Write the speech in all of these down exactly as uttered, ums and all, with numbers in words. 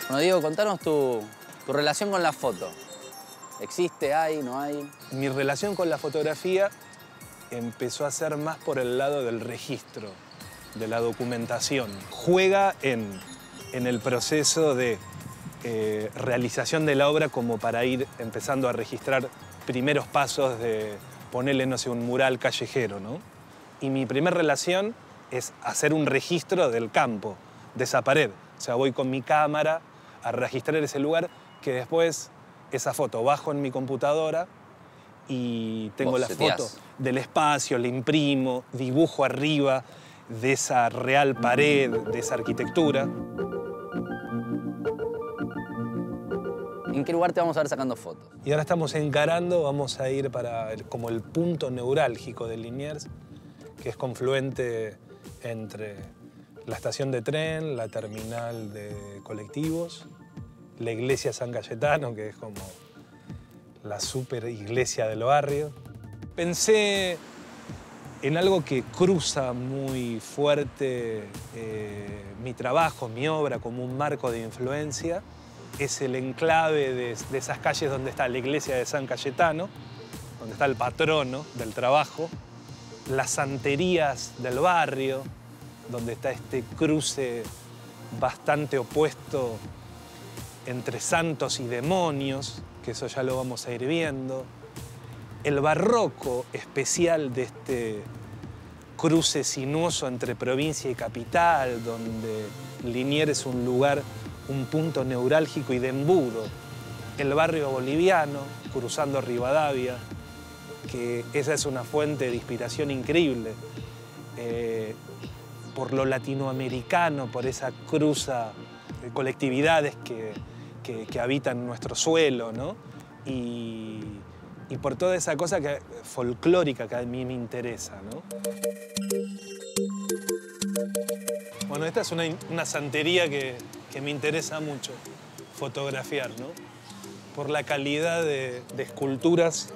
Bueno, Diego, contanos tu, tu relación con la foto. ¿Existe, hay, no hay? Mi relación con la fotografía empezó a ser más por el lado del registro, de la documentación. Juega en, en el proceso de eh, realización de la obra como para ir empezando a registrar primeros pasos de ponerle, no sé, un mural callejero, ¿no? Y mi primera relación es hacer un registro del campo, de esa pared. O sea, voy con mi cámara a registrar ese lugar que después esa foto bajo en mi computadora y tengo la foto del espacio, la imprimo, dibujo arriba de esa real pared, de esa arquitectura. ¿En qué lugar te vamos a ver sacando fotos? Y ahora estamos encarando, vamos a ir para el, como el punto neurálgico de Liniers, que es confluente entre la estación de tren, la terminal de colectivos, la iglesia San Cayetano, que es como la super iglesia del barrio. Pensé en algo que cruza muy fuerte eh, mi trabajo, mi obra, como un marco de influencia. Es el enclave de, de esas calles donde está la iglesia de San Cayetano, donde está el patrono del trabajo, las santerías del barrio, donde está este cruce bastante opuesto entre santos y demonios, que eso ya lo vamos a ir viendo. El barroco especial de este cruce sinuoso entre provincia y capital, donde Liniers es un lugar, un punto neurálgico y de embudo. El barrio boliviano, cruzando Rivadavia, que esa es una fuente de inspiración increíble. Eh, por lo latinoamericano, por esa cruza de colectividades que, que, que habitan nuestro suelo, ¿no? Y, y por toda esa cosa que, folclórica que a mí me interesa, ¿no? Bueno, esta es una, una santería que, que me interesa mucho fotografiar, ¿no? Por la calidad de, de esculturas.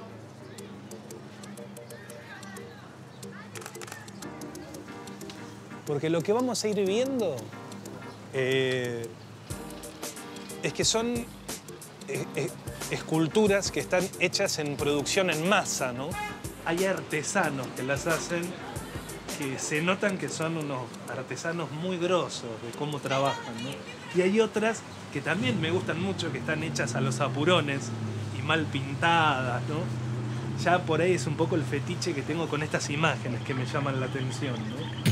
Porque lo que vamos a ir viendo eh, es que son eh, eh, esculturas que están hechas en producción en masa, ¿no? Hay artesanos que las hacen que se notan que son unos artesanos muy grosos de cómo trabajan, ¿no? Y hay otras que también me gustan mucho, que están hechas a los apurones y mal pintadas, ¿no? Ya por ahí es un poco el fetiche que tengo con estas imágenes que me llaman la atención, ¿no?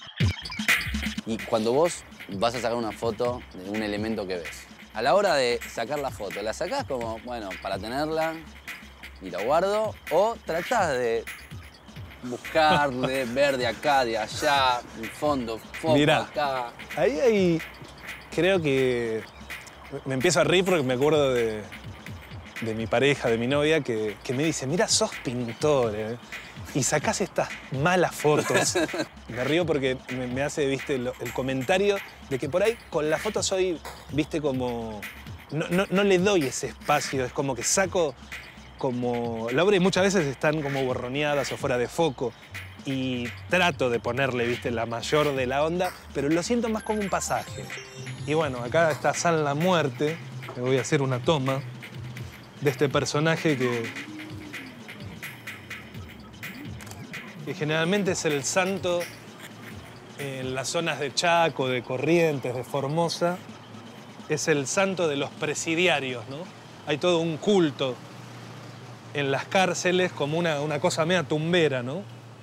Y cuando vos vas a sacar una foto de un elemento que ves, a la hora de sacar la foto, ¿la sacás como, bueno, para tenerla y la guardo? ¿O tratás de buscar, de ver de acá, de allá, el fondo, foco Mirá, acá? Ahí hay, creo que me empiezo a reír porque me acuerdo de, de mi pareja, de mi novia, que, que me dice, mira, sos pintor, ¿eh? Y sacás estas malas fotos. Me río porque me, me hace, viste, el, el comentario de que por ahí con la foto soy, viste, como... No, no, no le doy ese espacio, es como que saco como... La obra y muchas veces están como borroneadas o fuera de foco y trato de ponerle, viste, la mayor de la onda, pero lo siento más como un pasaje. Y bueno, acá está San la Muerte, le voy a hacer una toma de este personaje que... que generalmente es el santo en las zonas de Chaco, de Corrientes, de Formosa. Es el santo de los presidiarios, ¿no? Hay todo un culto en las cárceles como una, una cosa media tumbera, ¿no?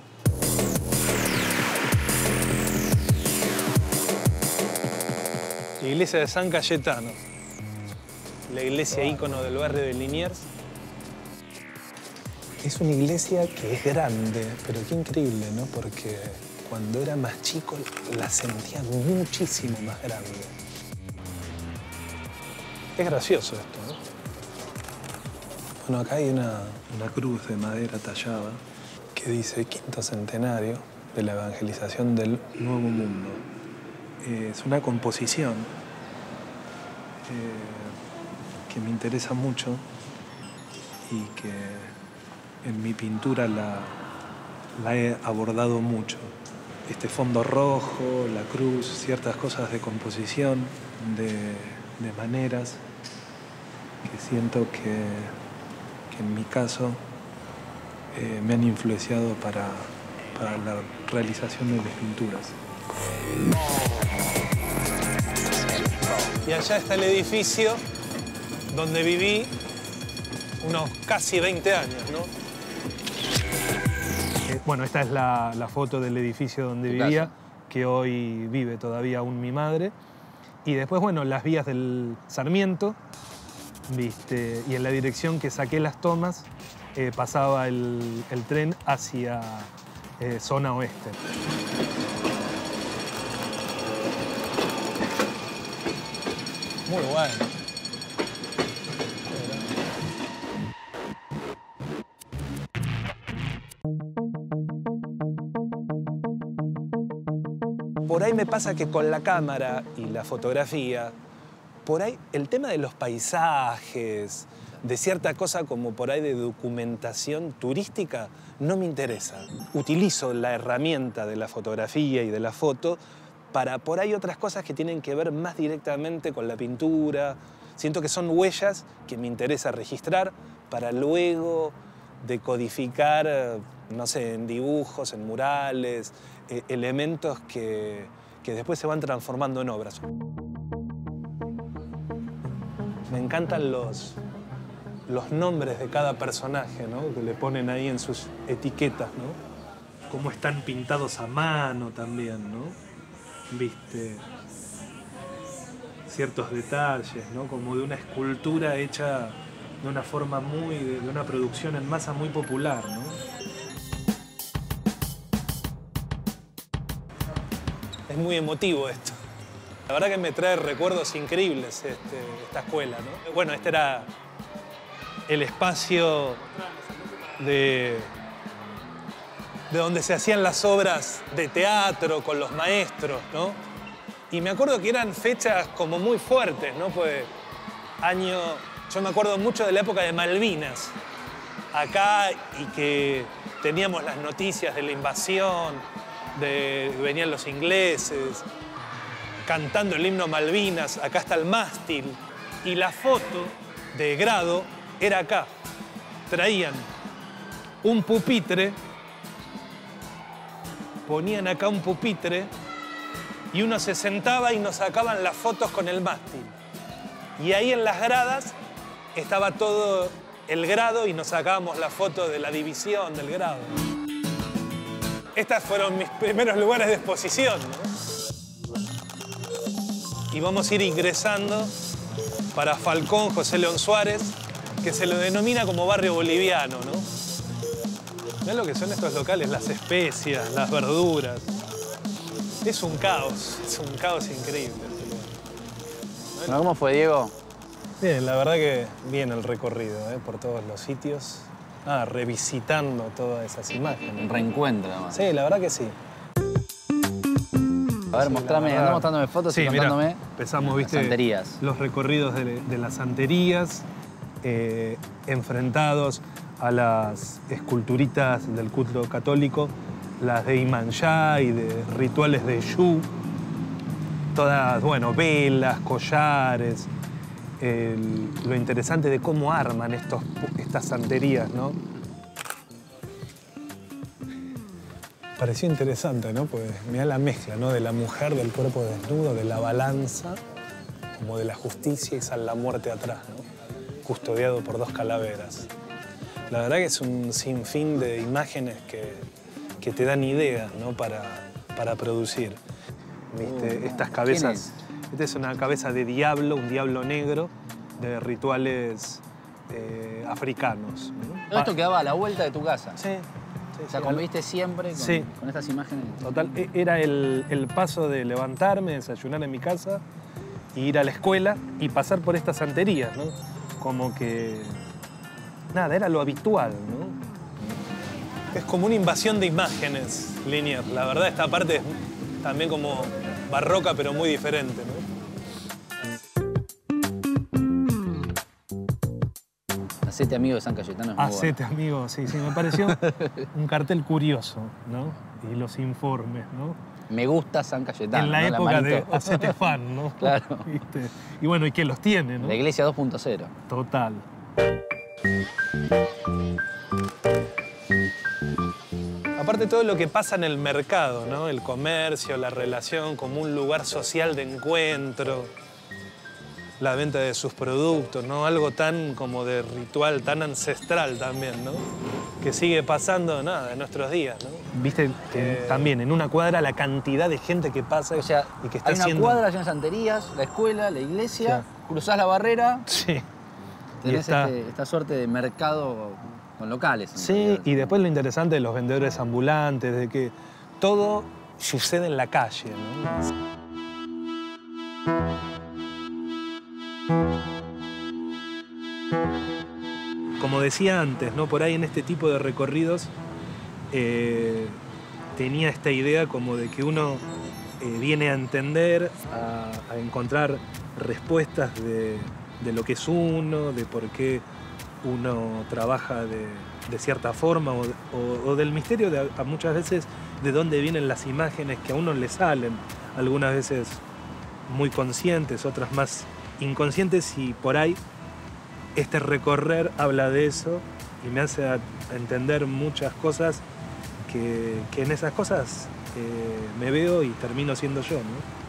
La iglesia de San Cayetano, la iglesia ícono del barrio de Liniers. Es una iglesia que es grande, pero qué increíble, ¿no? Porque cuando era más chico la sentía muchísimo más grande. Es gracioso esto, ¿no? Bueno, acá hay una, una cruz de madera tallada que dice quinto centenario de la evangelización del Nuevo Mundo. Eh, es una composición eh, que me interesa mucho y que en mi pintura la, la he abordado mucho. Este fondo rojo, la cruz, ciertas cosas de composición, de de maneras que siento que, que en mi caso eh, me han influenciado para, para la realización de mis pinturas. Y allá está el edificio donde viví unos casi veinte años, ¿no? Eh, bueno, esta es la, la foto del edificio donde vivía, que hoy vive todavía aún mi madre. Y después, bueno, las vías del Sarmiento, ¿viste? Y en la dirección que saqué las tomas, eh, pasaba el, el tren hacia eh, zona oeste. Muy bueno. Por ahí me pasa que con la cámara y la fotografía, por ahí el tema de los paisajes, de cierta cosa como por ahí de documentación turística, no me interesa. Utilizo la herramienta de la fotografía y de la foto para por ahí otras cosas que tienen que ver más directamente con la pintura. Siento que son huellas que me interesa registrar para luego decodificar, no sé, en dibujos, en murales, eh, elementos que, que después se van transformando en obras. Me encantan los, los nombres de cada personaje, ¿no? Que le ponen ahí en sus etiquetas, ¿no? Cómo están pintados a mano también, ¿no? Viste, ciertos detalles, ¿no? Como de una escultura hecha de una forma muy, de una producción en masa muy popular, ¿no? Es muy emotivo esto. La verdad que me trae recuerdos increíbles este, esta escuela, ¿no? Bueno, este era el espacio de, de donde se hacían las obras de teatro con los maestros, ¿no? Y me acuerdo que eran fechas como muy fuertes, ¿no? Pues año... Yo me acuerdo mucho de la época de Malvinas, acá, y que teníamos las noticias de la invasión, de venían los ingleses, cantando el himno Malvinas, acá está el mástil, y la foto de grado era acá. Traían un pupitre, ponían acá un pupitre, y uno se sentaba y nos sacaban las fotos con el mástil. Y ahí en las gradas estaba todo el grado y nos sacábamos la foto de la división del grado. Estos fueron mis primeros lugares de exposición, ¿no? Y vamos a ir ingresando para Falcón, José León Suárez, que se lo denomina como barrio boliviano, ¿no? Mirá lo que son estos locales, las especias, las verduras. Es un caos, es un caos increíble. Bueno, ¿cómo fue, Diego? Bien, la verdad que bien el recorrido, ¿eh? Por todos los sitios. Ah, revisitando todas esas imágenes. Un reencuentro, además. Sí, la verdad que sí. A ver, Sí, mostrame, verdad... anda mostrándome fotos sí, y contándome. Mirá, empezamos, viste, santerías. Los recorridos de, de las santerías, eh, enfrentados a las esculturitas del culto católico, las de Iemanjá y de rituales de Yu. Todas, bueno, velas, collares. El, lo interesante de cómo arman estos, estas santerías, ¿no? Pareció interesante, ¿no? Pues mirá la mezcla, ¿no? De la mujer, del cuerpo desnudo, de la balanza, como de la justicia, y sale la muerte atrás, ¿no? Custodiado por dos calaveras. La verdad que es un sinfín de imágenes que, que te dan ideas, ¿no? Para, para producir. ¿Viste? Uh, Estas cabezas... ¿Quién es? Esta es una cabeza de diablo, un diablo negro, de rituales eh, africanos, ¿no? Todo esto quedaba a la vuelta de tu casa. Sí. Sí, O sea, sí, conviviste siempre con, sí. con estas imágenes. Total, era el, el paso de levantarme, desayunar en mi casa, y ir a la escuela y pasar por estas santerías, ¿no? Como que... Nada, era lo habitual, ¿no? Es como una invasión de imágenes, Liniers. La verdad, esta parte es también como barroca, pero muy diferente, ¿no? Hacete amigo de San Cayetano es muy Hacete bueno. amigo, sí, sí, me pareció un cartel curioso, ¿no? Y los informes, ¿no? Me gusta San Cayetano. En la ¿no? época de manito. hacete fan, ¿no? Claro. ¿Viste? Y bueno, ¿y qué los tiene, no? La iglesia dos punto cero. Total. Aparte todo lo que pasa en el mercado, ¿no? El comercio, la relación como un lugar social de encuentro, la venta de sus productos, ¿no? Algo tan como de ritual, tan ancestral también, ¿no? Que sigue pasando, nada, en nuestros días, ¿no? Viste que eh... también en una cuadra la cantidad de gente que pasa o sea, y que está hay una haciendo... cuadra llena de santerías, la escuela, la iglesia, sí. Cruzás la barrera, sí. tenés está... este, esta suerte de mercado con locales. Sí, realidad. Y después lo interesante de los vendedores ambulantes, de que todo sucede en la calle, ¿no? Como decía antes, ¿no? Por ahí en este tipo de recorridos eh, tenía esta idea como de que uno eh, viene a entender, a, a encontrar respuestas de, de lo que es uno, de por qué uno trabaja de, de cierta forma o, o, o del misterio de a muchas veces de dónde vienen las imágenes que a uno le salen, algunas veces muy conscientes, otras más inconscientes, y por ahí este recorrer habla de eso y me hace a, a entender muchas cosas que, que en esas cosas eh, me veo y termino siendo yo, ¿no?